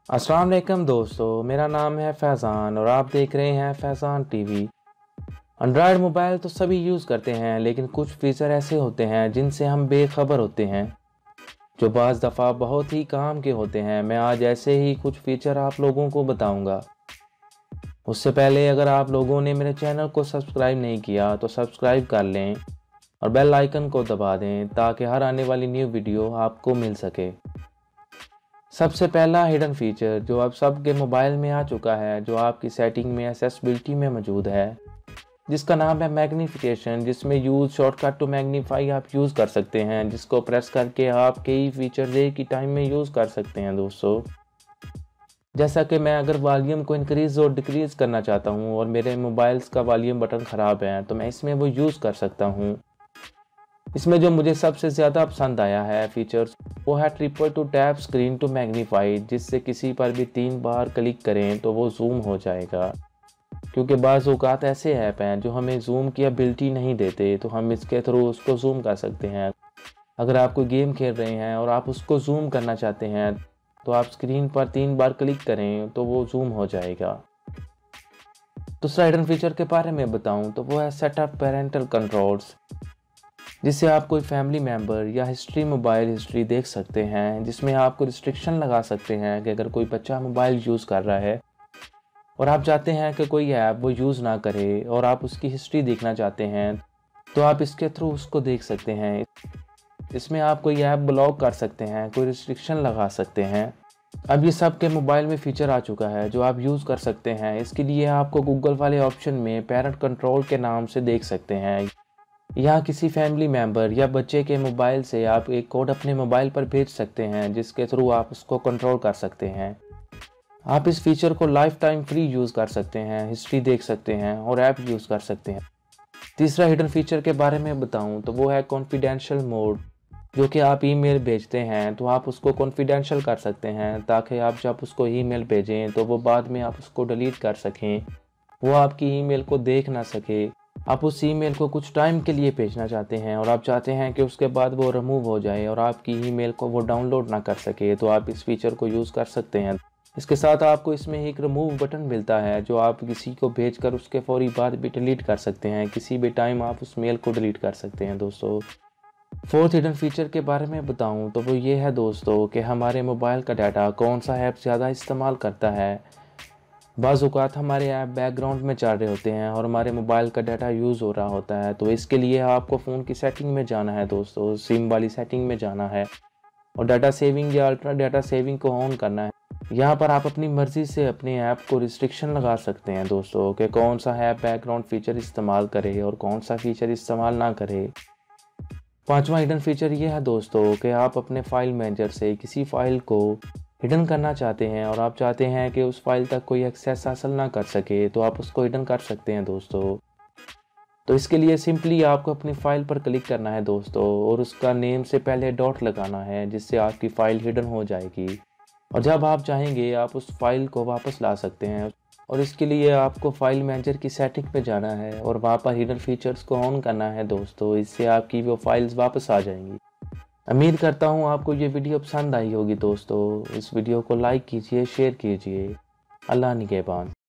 अस्सलाम वालेकुम दोस्तों, मेरा नाम है फैज़ान और आप देख रहे हैं फैज़ान टीवी। एंड्रॉयड मोबाइल तो सभी यूज़ करते हैं, लेकिन कुछ फीचर ऐसे होते हैं जिनसे हम बेखबर होते हैं, जो बाज़ दफ़ा बहुत ही काम के होते हैं। मैं आज ऐसे ही कुछ फीचर आप लोगों को बताऊंगा। उससे पहले अगर आप लोगों ने मेरे चैनल को सब्सक्राइब नहीं किया तो सब्सक्राइब कर लें और बेल आइकन को दबा दें ताकि हर आने वाली न्यू वीडियो आपको मिल सके। सबसे पहला हिडन फीचर जो अब सबके मोबाइल में आ चुका है, जो आपकी सेटिंग में एक्सेसिबिलिटी में मौजूद है, जिसका नाम है मैग्नीफिकेशन, जिसमें यूज़ शॉर्टकट टू मैग्नीफाई आप यूज़ कर सकते हैं, जिसको प्रेस करके आप कई फीचर्स एक ही टाइम में यूज़ कर सकते हैं दोस्तों। जैसा कि मैं अगर वॉल्यूम को इंक्रीज़ और डिक्रीज़ करना चाहता हूँ और मेरे मोबाइल्स का वॉल्यूम बटन ख़राब है तो मैं इसमें वो यूज़ कर सकता हूँ। इसमें जो मुझे सबसे ज़्यादा पसंद आया है फीचर्स, वो है triple to tap screen to magnify, जिससे किसी पर भी 3 बार क्लिक करें तो वो जूम हो जाएगा। क्योंकि बाज़ औक़ात ऐसे ऐप हैं जो हमें जूम की एबिलिटी नहीं देते, तो हम इसके थ्रू उसको जूम कर सकते हैं। अगर आप कोई गेम खेल रहे हैं और आप उसको जूम करना चाहते हैं तो आप स्क्रीन पर 3 बार क्लिक करें तो वो जूम हो जाएगा। दूसरा हिडन फीचर के बारे में बताऊं तो वो है सेटअप पेरेंटल कंट्रोल्स, जिससे आप कोई फैमिली मेम्बर या हिस्ट्री मोबाइल हिस्ट्री देख सकते हैं, जिसमें आपको रिस्ट्रिक्शन लगा सकते हैं कि अगर कोई बच्चा मोबाइल यूज़ कर रहा है और आप चाहते हैं कि कोई ऐप वो यूज़ ना करे और आप उसकी हिस्ट्री देखना चाहते हैं तो आप इसके थ्रू उसको देख सकते हैं। इसमें आप कोई ऐप ब्लॉक कर सकते हैं, कोई रिस्ट्रिक्शन लगा सकते हैं। अब ये सब के मोबाइल में फ़ीचर आ चुका है जो आप यूज़ कर सकते हैं। इसके लिए आपको गूगल वाले ऑप्शन में पेरेंट कंट्रोल के नाम से देख सकते हैं। यहाँ किसी फैमिली मेम्बर या बच्चे के मोबाइल से आप एक कोड अपने मोबाइल पर भेज सकते हैं, जिसके थ्रू आप उसको कंट्रोल कर सकते हैं। आप इस फीचर को लाइफ टाइम फ्री यूज़ कर सकते हैं, हिस्ट्री देख सकते हैं और ऐप यूज़ कर सकते हैं। तीसरा हिडन फीचर के बारे में बताऊं तो वो है कॉन्फिडेंशियल मोड, जो कि आप ईमेल भेजते हैं तो आप उसको कॉन्फिडेंशियल कर सकते हैं, ताकि आप जब उसको ईमेल भेजें तो वो बाद में आप उसको डिलीट कर सकें, वो आपकी ईमेल को देख ना सके। आप उस ईमेल को कुछ टाइम के लिए भेजना चाहते हैं और आप चाहते हैं कि उसके बाद वो रिमूव हो जाए और आपकी ईमेल को वो डाउनलोड ना कर सके, तो आप इस फीचर को यूज़ कर सकते हैं। इसके साथ आपको इसमें एक रिमूव बटन मिलता है जो आप किसी को भेजकर उसके फौरी बाद भी डिलीट कर सकते हैं, किसी भी टाइम आप उस मेल को डिलीट कर सकते हैं दोस्तों। फोर्थ हिडन फीचर के बारे में बताऊं तो वो ये है दोस्तों कि हमारे मोबाइल का डाटा कौन सा ऐप ज़्यादा इस्तेमाल करता है। बाज़ औक़ात हमारे ऐप बैकग्राउंड में चल रहे होते हैं और हमारे मोबाइल का डाटा यूज़ हो रहा होता है, तो इसके लिए आपको फ़ोन की सेटिंग में जाना है दोस्तों, सिम वाली सेटिंग में जाना है और डाटा सेविंग या अल्ट्रा डाटा सेविंग को ऑन करना है। यहाँ पर आप अपनी मर्ज़ी से अपने ऐप को रिस्ट्रिक्शन लगा सकते हैं दोस्तों कि कौन सा ऐप बैकग्राउंड फीचर इस्तेमाल करे और कौन सा फीचर इस्तेमाल ना करे। पांचवा हिडन फीचर ये है दोस्तों कि आप अपने फाइल मैनेजर से किसी फाइल को हिडन करना चाहते हैं और आप चाहते हैं कि उस फाइल तक कोई एक्सेस हासिल ना कर सके, तो आप उसको हिडन कर सकते हैं दोस्तों। तो इसके लिए सिंपली आपको अपनी फ़ाइल पर क्लिक करना है दोस्तों और उसका नेम से पहले डॉट लगाना है, जिससे आपकी फ़ाइल हिडन हो जाएगी और जब आप चाहेंगे आप उस फाइल को वापस ला सकते हैं। और इसके लिए आपको फाइल मैनेजर की सेटिंग पे जाना है और वहाँ पर हिडन फीचर्स को ऑन करना है दोस्तों, इससे आपकी वो फाइल्स वापस आ जाएंगी। उम्मीद करता हूँ आपको ये वीडियो पसंद आई होगी दोस्तों। इस वीडियो को लाइक कीजिए, शेयर कीजिए। अल्लाह निगहबान।